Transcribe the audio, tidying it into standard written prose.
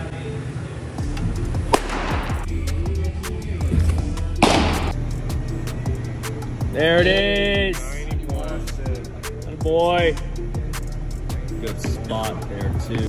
There it is. Good boy. Good spot there too.